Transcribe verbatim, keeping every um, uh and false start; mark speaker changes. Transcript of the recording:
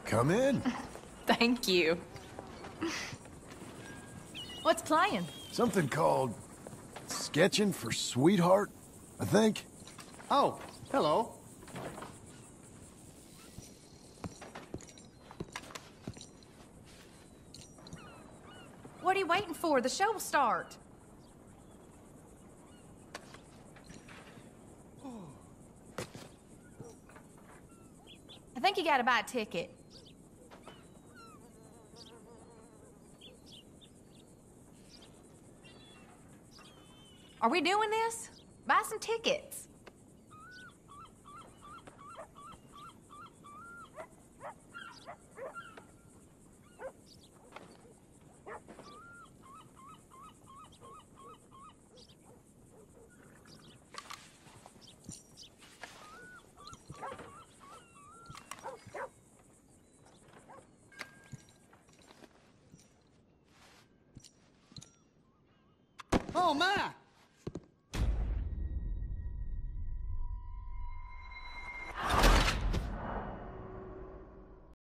Speaker 1: Come in.
Speaker 2: Thank you. What's playing?
Speaker 1: Something called Sketching for Sweetheart, I think.
Speaker 3: Oh, hello.
Speaker 2: What are you waiting for? The show will start. I think you gotta buy a ticket. Are we doing this? Buy some tickets.
Speaker 3: Oh, my!